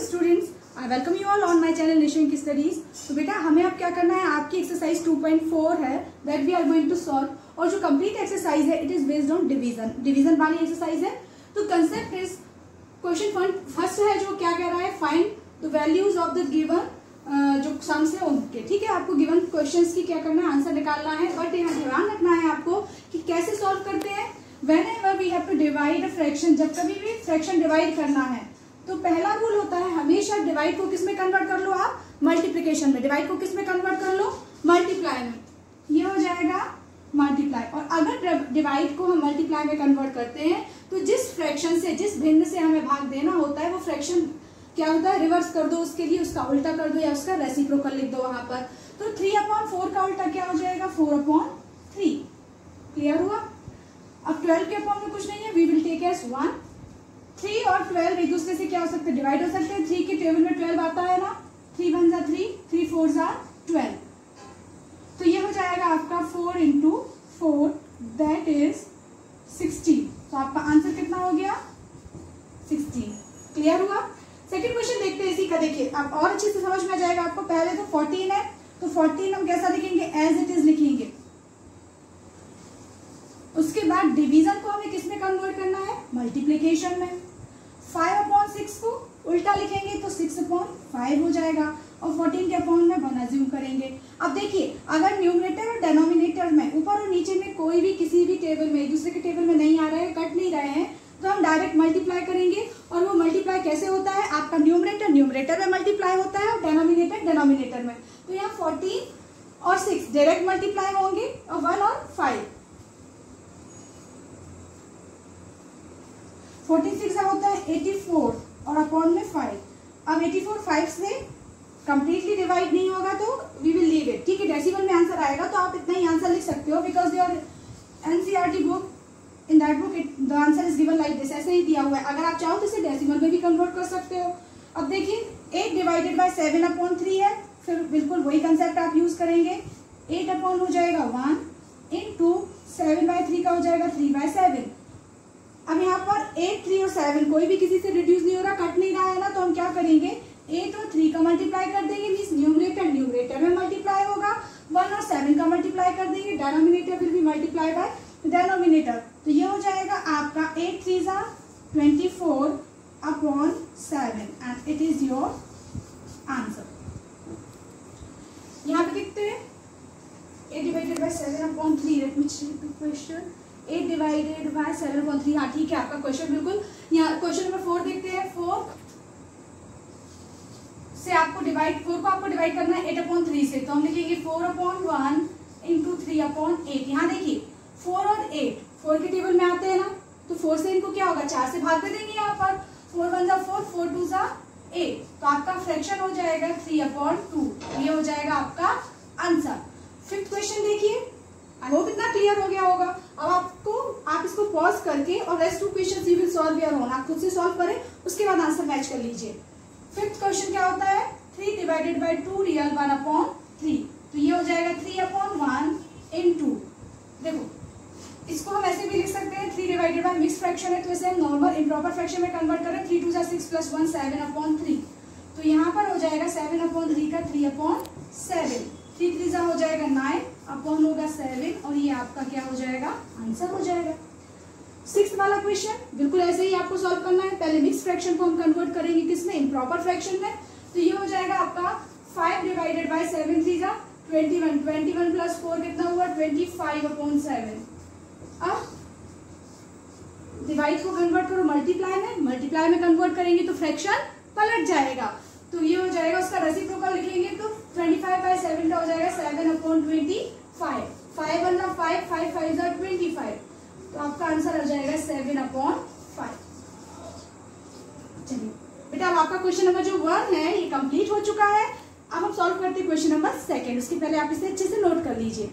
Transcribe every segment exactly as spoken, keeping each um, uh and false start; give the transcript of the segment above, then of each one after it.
Students, I welcome you all on my channel Nishank studies. तो बेटा हमें अब क्या करना है, आपकी एक्सरसाइज टू पॉइंट फोर है that we are going to solve. और जो कंप्लीट एक्सरसाइज है it is based on division division वाली एक्सरसाइज है। तो कंसेप्ट इज क्वेश्चन फर्स्ट है जो क्या कह रहा है, find the values of the given जो सम्स है उनके। ठीक है, आपको गिवन क्वेश्चंस की क्या करना है, आंसर निकालना है। बट यहाँ ध्यान रखना है आपको कि कैसे सॉल्व करते हैं। Whenever we have to divide a fraction, जब कभी भी फ्रैक्शन डिवाइड करना है तो पहला रूल होता है हमेशा डिवाइड को किस में कन्वर्ट कर लो, आप मल्टीप्लिकेशन में। डिवाइड को किस में कन्वर्ट कर लो, मल्टीप्लाई में। ये हो जाएगा मल्टीप्लाई। और अगर डिवाइड को हम मल्टीप्लाई में कन्वर्ट करते हैं तो जिस फ्रैक्शन से, जिस भिन्न से हमें भाग देना होता है वो फ्रैक्शन क्या होता है, रिवर्स कर दो उसके लिए, उसका उल्टा कर दो या उसका रेसिप्रोकल लिख दो वहां पर। तो थ्री अपॉन फोर का उल्टा क्या हो जाएगा, फोर अपॉन थ्री। क्लियर हुआ। अब ट्वेल्व के अपॉन में कुछ नहीं है, we will take as one. Three और ट्वेल्व एक दूसरे से क्या हो सकते हैं, डिवाइड हो सकते हैं। थ्री के टेबल में ट्वेल्व आता है ना, थ्री वन जा थ्री, थ्री फोर जा ट्वेल्व। तो ये हो जाएगा आपका four into four that is sixteen. तो आपका आंसर कितना हो गया, सिक्सटीन। क्लियर हुआ। सेकंड क्वेश्चन देखते हैं इसी का। देखिए अब और अच्छे से समझ में आ जाएगा आपको। पहले तो फोर्टीन है तो फोर्टीन हम कैसा लिखेंगे, एज इट इज लिखेंगे। उसके बाद डिवीजन को हमें किसमें कन्वर्ट करना है, मल्टीप्लिकेशन में। फाइव अपॉन सिक्स को उल्टा लिखेंगे तो सिक्स अपॉन फाइव हो जाएगा और फोर्टीन के अपॉन में वन अज्यूम करेंगे। अब देखिए अगर न्यूमरेटर और डेनोमिनेटर में ऊपर और नीचे में कोई भी किसी भी टेबल में एक दूसरे के टेबल में नहीं आ रहे हैं, कट नहीं रहे हैं, तो हम डायरेक्ट मल्टीप्लाई करेंगे। और वो मल्टीप्लाई कैसे होता है, आपका न्यूमरेटर न्यूमरेटर में मल्टीप्लाई होता है और डेनोमिनेटर डेनोमिनेटर में। तो यहाँ फोर्टीन और सिक्स डायरेक्ट मल्टीप्लाई होंगे और वन और फाइव। फोर्टी सिक्स होता है एटी फोर और अपॉन में फाइव। अब एटी फोर फाइव से कंप्लीटली डिवाइड नहीं होगा तो वी विल लीव इट। ठीक है, डेसिमल में आंसर आएगा तो आप इतना ही आंसर लिख सकते हो because your NCERT book in that book the answer is given like this, ऐसे ही दिया हुआ है। अगर आप चाहो तो इसे डेसिमल में भी कन्वर्ट कर सकते हो। अब देखिए eight divided by seven upon three है, फिर बिल्कुल वही कंसेप्ट आप यूज करेंगे। एट अपॉन हो जाएगा one into seven by three का हो जाएगा थ्री बाय सेवन। अब यहाँ पर एट, थ्री और सेवन कोई भी किसी से रिड्यूस नहीं हो रहा, कट नहीं रहा है ना, तो हम क्या करेंगे, एट और थ्री का मल्टीप्लाई कर देंगे, मीन्स न्यूमरेटर न्यूमरेटर में मल्टीप्लाई होगा। वन और सेवन का मल्टीप्लाई कर देंगे, denominator will be multiply by denominator. तो ये हो जाएगा आपका एट थ्री जा twenty four upon seven and it is your answer. यहाँ पे देखते हैं eight divided by seven upon three, let me check the question. Eight divided by seven upon three, हाँ ठीक है आपका क्वेश्चन बिल्कुल। यहाँ क्वेश्चन नंबर फोर देखते हैं। फोर से आपको डिवाइड, फोर को आपको डिवाइड करना है एट अपॉन थ्री से, तो हम लिखेंगे four upon one into three upon eight. यहाँ देखिए फोर और एट फोर के टेबल में आते हैं ना, तो फोर से इनको क्या होगा, चार से भाग कर देंगे। यहाँ पर फोर वन जा फोर, फोर टू जा एट, तो आपका फ्रैक्शन हो जाएगा थ्री अपॉन टू। ये हो जाएगा आपका आंसर। फिफ्थ क्वेश्चन देखिए, आई होप इतना क्लियर हो गया होगा। अब आपको आप इसको पॉज करके और rest two question you will solve your own, आप खुद से सॉल्व करें, उसके बाद आंसर मैच कर लीजिए। फिफ्थ क्वेश्चन क्या होता है, three divided by two real one upon three, तो ये हो जाएगा three upon one in two. देखो इसको हम ऐसे भी लिख सकते हैं, three divided by mix fraction है तो इसे हम नॉर्मल इम्प्रॉपर फ्रैक्शन में कन्वर्ट करें, थ्री टू जा six plus one seven upon three. तो यहाँ पर हो जाएगा सेवन अपॉन थ्री का three upon seven, three three जा हो जाएगा नाइन अपॉन होगा सेवन और ये आपका क्या हो जाएगा, आंसर हो जाएगा। सिक्स्थ वाला क्वेश्चन बिल्कुल ऐसे ही आपको सॉल्व करना है। पहले मिक्स फ्रैक्शन को हम कन्वर्ट करेंगे किसमें, इम्प्रॉपर फ्रैक्शन में। तो ये हो जाएगा आपका five divided by seven three जा twenty one, twenty one plus four कितना हुआ, ट्वेंटी फाइव अपॉन सेवन। अब डिवाइड को कन्वर्ट करो मल्टीप्लाई में, मल्टीप्लाई में कन्वर्ट करेंगे तो फ्रैक्शन पलट जाएगा। तो ये हो जाएगा, उसका रेसिप्रोकल लिखेंगे तो ट्वेंटी फाइव बाय सेवन का हो जाएगा seven upon twenty five. Five one जा फाइव, फाइव फाइव जा ट्वेंटी फाइव, तो आपका आंसर आ जाएगा सेवन अपॉन फाइव। चलिए बेटा अब आपका क्वेश्चन नंबर जो वन है ये कंप्लीट हो चुका है। अब हम सॉल्व करते हैं क्वेश्चन नंबर सेकंड। उसके पहले आप इसे अच्छे से नोट कर लीजिए।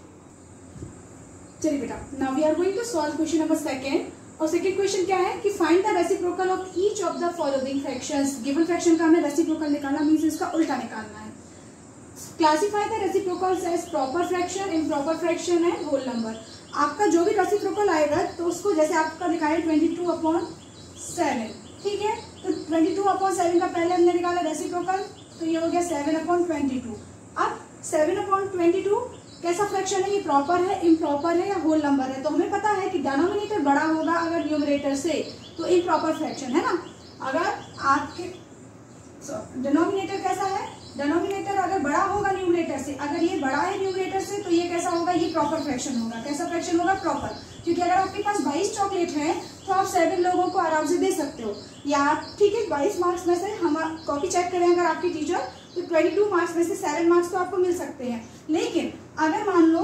चलिए बेटा now we are going to solve question number second. और सेकंड क्वेश्चन क्या है कि find the reciprocal of each of the following fractions. Given fraction का हमें रेसिप्रोकल निकालना, मींस इसका उल्टा निकालना है। Classify the reciprocals as proper fraction, improper fraction है होल नंबर। आपका जो भी रेसिप्रोकल आएगा तो उसको जैसे आपका निकाले ट्वेंटी टू अपॉन सेवन, ठीक है, तो ट्वेंटी टू अपॉन सेवन का पहले हमने निकाला रेसिप्रोकल, तो ये हो गया सेवन अपॉन ट्वेंटी टू। अब सेवन अपॉन ट्वेंटी टू कैसा फ्रैक्शन है, ये प्रॉपर है, इम्प्रॉपर है या होल नंबर है। तो हमें पता है कि डिनोमिनेटर बड़ा होगा अगर न्यूमरेटर से, तो इम्प्रॉपर फ्रैक्शन है ना। अगर आपके डिनोमिनेटर कैसा है, डिनोमिनेटर अगर बड़ा होगा न्यूमरेटर से, अगर ये बड़ा है न्यूमरेटर से, तो ये कैसा होगा, ये प्रॉपर फ्रैक्शन होगा। कैसा फ्रैक्शन होगा, प्रॉपर। क्योंकि अगर आपके पास बाईस चॉकलेट है तो आप सेवन लोगों को आराम से दे सकते हो, या ठीक है बाईस मार्क्स में से हम कॉपी चेक करें अगर आपकी टीचर, तो ट्वेंटी टू मार्क्स में से सेवन मार्क्स तो आपको मिल सकते हैं। लेकिन अगर मान लो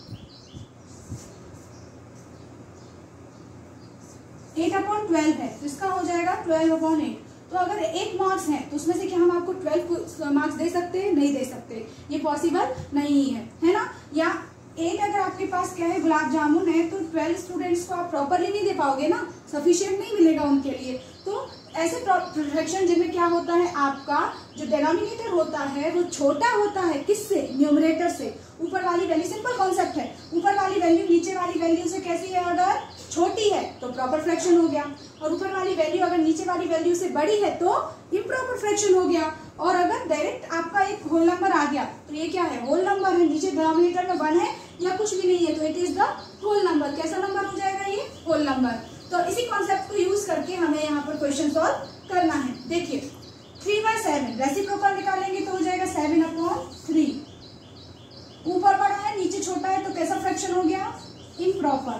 एट अपॉन ट्वेल्व है तो इसका हो जाएगा ट्वेल्व अपॉन एट। तो अगर एक मार्क्स है तो उसमें से क्या हम आपको ट्वेल्व मार्क्स दे सकते हैं, नहीं दे सकते, ये पॉसिबल नहीं है, है ना। या एट अगर आपके पास क्या है गुलाब जामुन है, तो ट्वेल्व स्टूडेंट्स को आप प्रॉपरली नहीं दे पाओगे ना, सफिशिएंट नहीं मिलेगा उनके लिए। तो ऐसे फ्रैक्शन जिनमें क्या होता है, आपका जो डिनोमिनेटर होता है वो छोटा होता है, किससे, न्यूमरेटर से। ऊपर वाली वैल्यू, सिंपल कॉन्सेप्ट है, ऊपर वाली वैल्यू नीचे वाली वैल्यू से कैसी है, अगर छोटी है तो प्रॉपर फ्रैक्शन हो गया, और ऊपर वाली वैल्यू अगर नीचे वाली वैल्यू से बड़ी है तो इम्प्रॉपर फ्रैक्शन हो गया। और अगर डायरेक्ट आपका एक होल नंबर आ गया तो ये क्या है, होल नंबर है, नीचे डिनोमिनेटर में वन है या कुछ भी नहीं है, तो it is the whole number. कैसा नंबर हो जाएगा, ये होल नंबर। तो इसी कॉन्सेप्ट को यूज करके हमें यहाँ पर क्वेश्चन सॉल्व करना है। देखिए थ्री बाय सेवन रेसिप्रोकल निकालेंगे तो हो जाएगा सेवन अपॉन थ्री। ऊपर बड़ा है नीचे छोटा है तो कैसा फ्रैक्शन हो गया, improper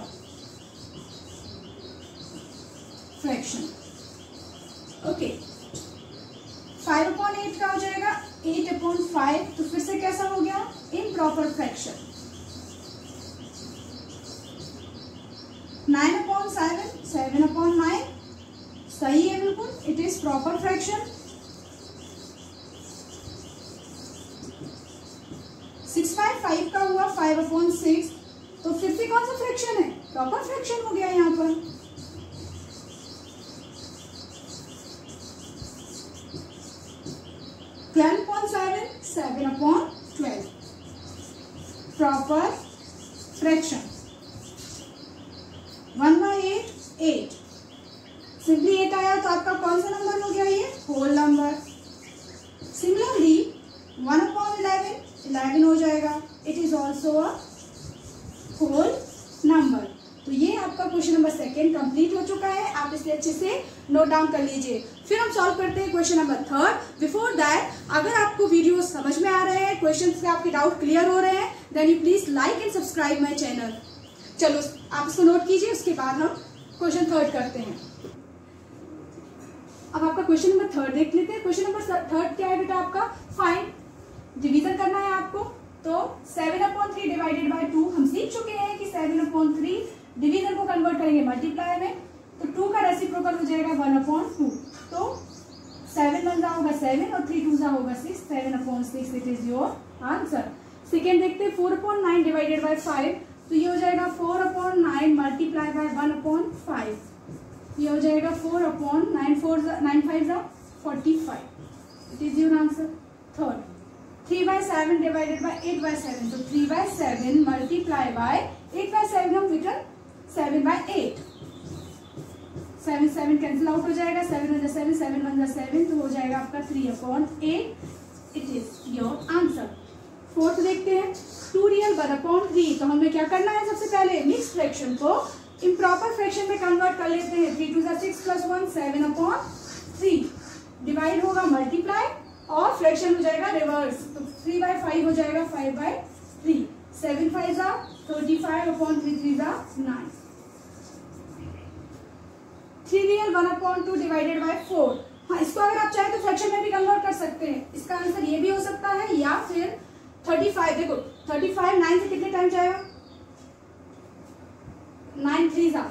fraction. Okay, five upon eight का हो जाएगा एट अपॉन फाइव, तो फिर से कैसा हो गया, improper fraction. Nine upon seven, seven upon nine, सही है बिल्कुल, it is proper fraction. Six by five का हुआ फाइव अपॉन सिक्स, तो फिर से कौन सा फ्रैक्शन है, प्रॉपर फ्रैक्शन हो गया यहाँ पर। Twelve upon seven, seven upon twelve, proper fraction. One by eight, eight, simply eight आया तो आपका कौन सा नंबर हो गया, ये whole number. Similarly one upon eleven, eleven हो जाएगा, it is also a whole number. तो ये आपका क्वेश्चन नंबर सेकेंड कंप्लीट हो चुका है, आप इसलिए अच्छे से नोट डाउन कर लीजिए। फिर हम सॉल्व करते हैं question number third. Before that, अगर आपको वीडियो समझ में आ रहे हैं, क्वेश्चन से आपके डाउट क्लियर हो रहे हैं, then you please like and subscribe my channel. चलो आप इसको नोट कीजिए, उसके बाद हम क्वेश्चन थर्ड करते हैं। अब आपका क्वेश्चन नंबर थर्ड देख लेते हैं। क्वेश्चन नंबर थर्ड क्या है बेटा, आपका फाइंड, डिवीजन करना है आपको। तो seven upon three divided by two, हम सीख चुके हैं कि सेवन अपॉन थ्री डिवीजन को कन्वर्ट करेंगे मल्टीप्लाई में, तो टू का रेसिप्रोकल हो जाएगा वन अपॉन टू। तो सेवन वन जा होगा सेवन और थ्री टू जा होगा six, seven upon six, it is your answer. Second देखते हैं, four upon nine divided by five, तो ये हो जाएगा four upon nine multiply by one upon five, ये हो जाएगा four upon nine, four nine five जा forty five, it is your answer. Third, three by seven divided by eight by seven, तो three by seven multiply by eight by seven, हम return seven by eight, seven seven cancel out हो जाएगा, seven one जा seven, seven one जा seven, तो हो जाएगा आपका three upon eight, it is your answer. Fourth देखते हैं, to real one upon three, तो हमें क्या करना है, सबसे पहले मिक्स फ्रैक्शन को इम्प्रॉपर फ्रैक्शन में कन्वर्ट कर लेते हैं। थ्री टू जा six plus one, seven upon three, divide होगा मल्टीप्लाई और फ्रैक्शन हो जाएगा रिवर्स, तो थ्री बाय फाइव हो जाएगा five by three, seven five जा thirty five upon three three जा nine. Three real one upon two divided by four, हाँ इसको अगर आप चाहे तो फ्रैक्शन में भी कन्वर्ट कर सकते हैं। इसका आंसर ये भी हो सकता है, या फिर थर्टी फाइव, देखो थर्टी फाइव नाइन से कितने टाइम जाएगा, नाइन थ्री जा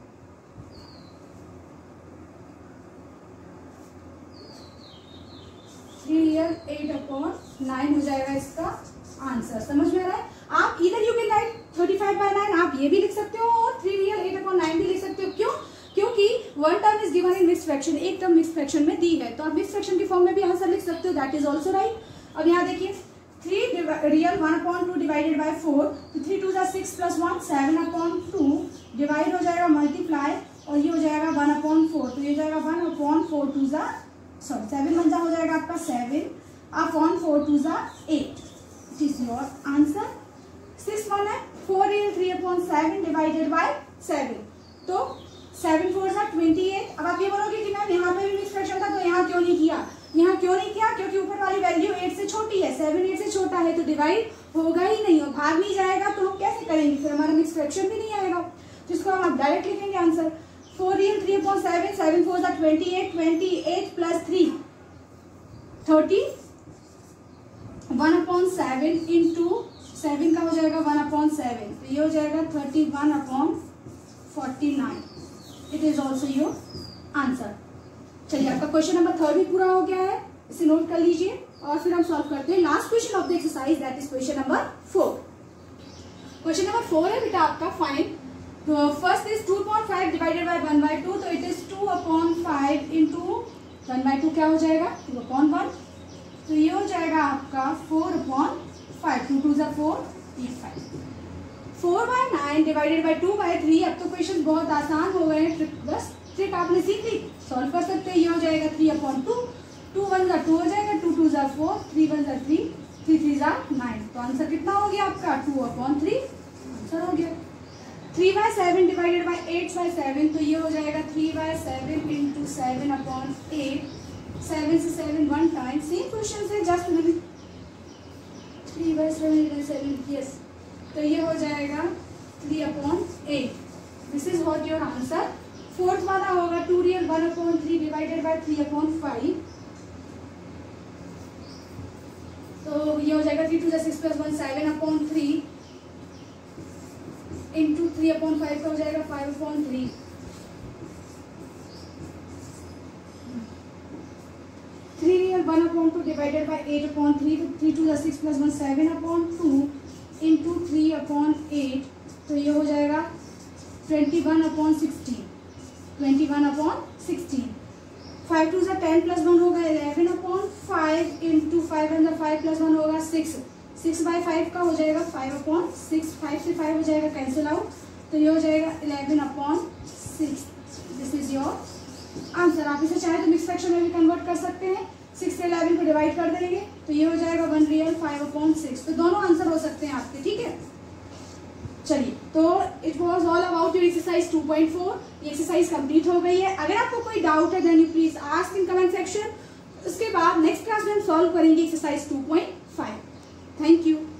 three real eight upon nine हो जाएगा इसका आंसर। समझ में आ रहा है? आप इधर you can write thirty five by nine, आप ये भी लिख सकते हो और three real eight upon nine भी लिख सकते हो। क्यों? क्योंकि one term is given in mix fraction, एक टर्म मिक्स फ्रैक्शन में दी है, तो आप मिक्स फ्रैक्शन की फॉर्म में भी आंसर लिख सकते हो, दैट इज ऑल्सो राइट। अब यहाँ देखिए, three real one upon two divided by four, तो थ्री टू जा six plus one, seven upon two, divide हो जाएगा मल्टीप्लाई और ये हो जाएगा वन अपॉन फोर, तो ये हो जाएगा वन अपॉन फोर टू ज़ा सॉरी सेवन वन जा हो जाएगा आपका सेवन अपॉन फोर टू ज़ा eight, it is your answer. Six one है four real three upon seven divided by seven, तो सेवन फोर ज़ा ट्वेंटी एट। अब आप ये बोलोगे कि मैम यहाँ पे भी मिक्स फ्रैक्शन था तो यहाँ क्यों नहीं किया, यहाँ क्यों नहीं किया, क्योंकि ऊपर वाली वैल्यू एट से छोटी है, सेवन एट से छोटा है तो डिवाइड होगा ही नहीं, और भाग नहीं जाएगा तो हम कैसे करेंगे, फिर हमारा मिक्स फ्रैक्शन भी नहीं आएगा, जिसको हम डायरेक्ट लिखेंगे answer. Four real three upon seven, seven four ज़ा twenty eight, twenty eight plus three thirty, one upon seven into seven का हो जाएगा वन अपॉन सेवन, तो ये हो जाएगा thirty one upon forty nine, it is also your answer. चलिए आपका क्वेश्चन नंबर थर्ड भी पूरा हो गया है, इसे नोट कर लीजिए और फिर हम सॉल्व करते हैं last question of the exercise, that is question number four. Question number four है बेटा आपका find first is two upon five divided by one by two, तो it is two upon five into one by two क्या हो जाएगा two upon one, तो ये हो जाएगा आपका four upon five, two two ज़ा four, eight five. Four by nine divided by two by three, अब तो क्वेश्चन बहुत आसान हो गए, ट्रिक बस ट्रिक आपने सीख ली, सॉल्व कर सकते हैं। ये हो जाएगा three upon two, two one ज़ा टू हो जाएगा, टू टू ज़ा फोर, थ्री वन ज़ा थ्री, थ्री थ्री ज़ा नाइन, तो आंसर कितना हो गया आपका टू अपॉन थ्री, आंसर हो गया। Three by seven divided by eight by seven, तो ये हो जाएगा three by seven into seven upon eight, seven से seven one time, same question से just three by seven seven yes, तो ये हो जाएगा three upon eight, this is what your answer. Fourth वाला होगा two real one upon three divided by three upon five, तो ये हो जाएगा three two six plus one seven upon three into three upon five का हो जाएगा five upon three, three real one upon two divided by eight upon three, तो three two six plus one seven upon two into three upon eight, तो ये हो जाएगा twenty one upon sixteen, twenty one upon sixteen, five two ज़ा ten plus one होगा eleven upon five into five one ज़ा five plus one होगा six, six by five का हो जाएगा फाइव अपॉन सिक्स, फाइव से फाइव हो जाएगा कैंसिल आउट, तो ये हो जाएगा eleven upon six, this is your answer. आप इसे चाहे तो मिक्स फ्रैक्शन में भी कन्वर्ट कर सकते हैं, सिक्स से इलेवन को डिवाइड कर देंगे तो ये हो जाएगा one real five upon six, तो दोनों आंसर हो सकते हैं आपके, ठीक है। चलिए, तो it was all about your exercise two point four, ये एक्सरसाइज कंप्लीट हो गई है। अगर आपको कोई डाउट है then you please ask in comment section, उसके बाद नेक्स्ट क्लास में हम सॉल्व करेंगे exercise two point five. Thank you.